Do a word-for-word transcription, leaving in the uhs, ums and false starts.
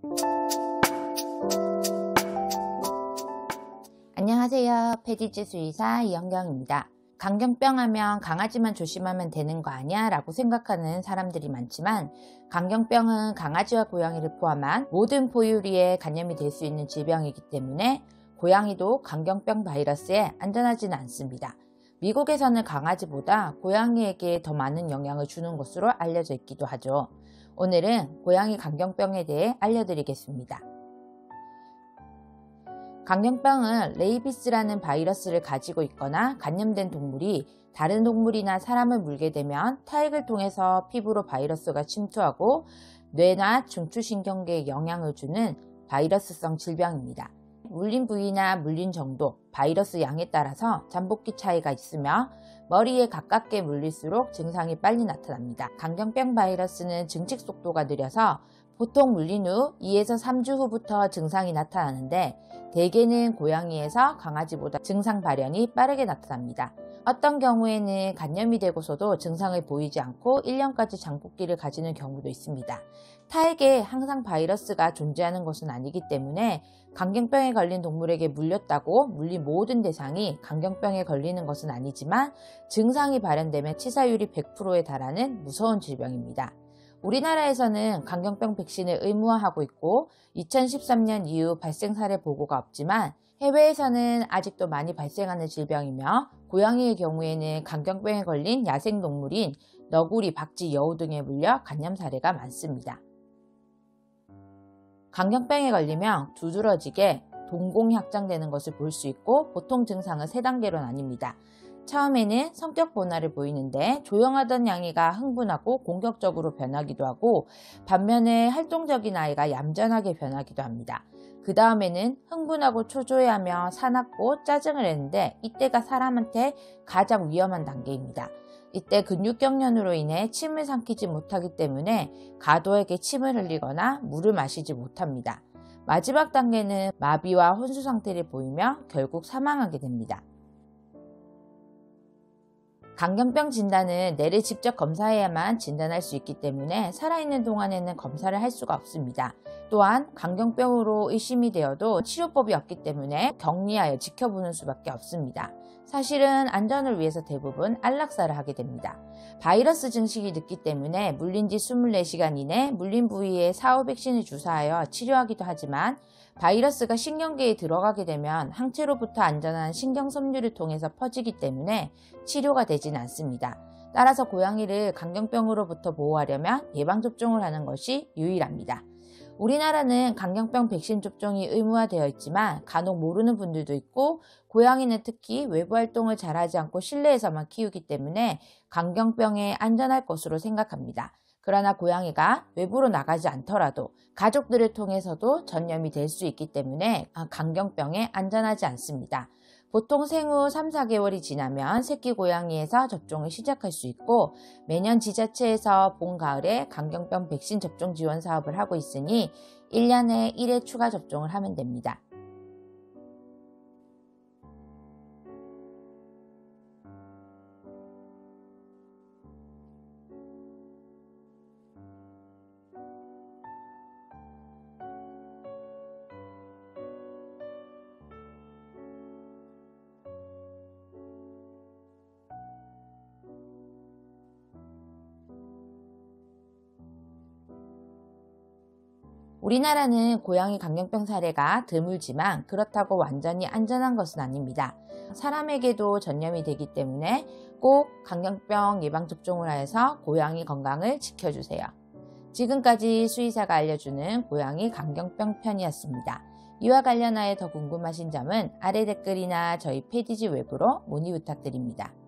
안녕하세요. 패디즈 수의사 이영경입니다. 강경병 하면 강아지만 조심하면 되는 거 아니야? 라고 생각하는 사람들이 많지만 강경병은 강아지와 고양이를 포함한 모든 포유류에 감염이 될 수 있는 질병이기 때문에 고양이도 강경병 바이러스에 안전하지는 않습니다. 미국에서는 강아지보다 고양이에게 더 많은 영향을 주는 것으로 알려져 있기도 하죠. 오늘은 고양이 강경병에 대해 알려드리겠습니다. 강경병은 레이비스라는 바이러스를 가지고 있거나 감염된 동물이 다른 동물이나 사람을 물게 되면 타액을 통해서 피부로 바이러스가 침투하고 뇌나 중추신경계에 영향을 주는 바이러스성 질병입니다. 물린 부위나 물린 정도, 바이러스 양에 따라서 잠복기 차이가 있으며 머리에 가깝게 물릴수록 증상이 빨리 나타납니다. 강경병 바이러스는 증식 속도가 느려서 보통 물린 후 이에서 삼 주 후부터 증상이 나타나는데 대개는 고양이에서 강아지보다 증상 발현이 빠르게 나타납니다. 어떤 경우에는 감염이 되고서도 증상을 보이지 않고 일 년까지 잠복기를 가지는 경우도 있습니다. 타액에 항상 바이러스가 존재하는 것은 아니기 때문에 강경병에 걸린 동물에게 물렸다고 물린 모든 대상이 강경병에 걸리는 것은 아니지만 증상이 발현되면 치사율이 백 퍼센트에 달하는 무서운 질병입니다. 우리나라에서는 강경병 백신을 의무화하고 있고 이천십삼 년 이후 발생 사례 보고가 없지만 해외에서는 아직도 많이 발생하는 질병이며 고양이의 경우에는 강경병에 걸린 야생동물인 너구리, 박쥐, 여우 등에 물려 감염 사례가 많습니다. 강경병에 걸리면 두드러지게 동공이 확장되는 것을 볼 수 있고 보통 증상은 세 단계로 나뉩니다. 처음에는 성격 변화를 보이는데 조용하던 양이가 흥분하고 공격적으로 변하기도 하고 반면에 활동적인 아이가 얌전하게 변하기도 합니다. 그 다음에는 흥분하고 초조해하며 사납고 짜증을 내는데 이때가 사람한테 가장 위험한 단계입니다. 이때 근육경련으로 인해 침을 삼키지 못하기 때문에 가도에게 침을 흘리거나 물을 마시지 못합니다. 마지막 단계는 마비와 혼수 상태를 보이며 결국 사망하게 됩니다. 강경병 진단은 뇌를 직접 검사해야만 진단할 수 있기 때문에 살아있는 동안에는 검사를 할 수가 없습니다. 또한 강경병으로 의심이 되어도 치료법이 없기 때문에 격리하여 지켜보는 수밖에 없습니다. 사실은 안전을 위해서 대부분 안락사를 하게 됩니다. 바이러스 증식이 늦기 때문에 물린 지 이십사 시간 이내 물린 부위에 사후 백신을 주사하여 치료하기도 하지만 바이러스가 신경계에 들어가게 되면 항체로부터 안전한 신경섬유를 통해서 퍼지기 때문에 치료가 되지는 않습니다. 따라서 고양이를 강경병으로부터 보호하려면 예방접종을 하는 것이 유일합니다. 우리나라는 강경병 백신 접종이 의무화되어 있지만 간혹 모르는 분들도 있고 고양이는 특히 외부 활동을 잘하지 않고 실내에서만 키우기 때문에 강경병에 안전할 것으로 생각합니다. 그러나 고양이가 외부로 나가지 않더라도 가족들을 통해서도 전염이 될 수 있기 때문에 강경병에 안전하지 않습니다. 보통 생후 삼, 사 개월이 지나면 새끼 고양이에서 접종을 시작할 수 있고 매년 지자체에서 봄, 가을에 강경병 백신 접종 지원 사업을 하고 있으니 일 년에 일 회 추가 접종을 하면 됩니다. 우리나라는 고양이 강경병 사례가 드물지만 그렇다고 완전히 안전한 것은 아닙니다. 사람에게도 전염이 되기 때문에 꼭 강경병 예방접종을 하여서 고양이 건강을 지켜주세요. 지금까지 수의사가 알려주는 고양이 강경병 편이었습니다. 이와 관련하여 더 궁금하신 점은 아래 댓글이나 저희 패디즈 웹으로 문의 부탁드립니다.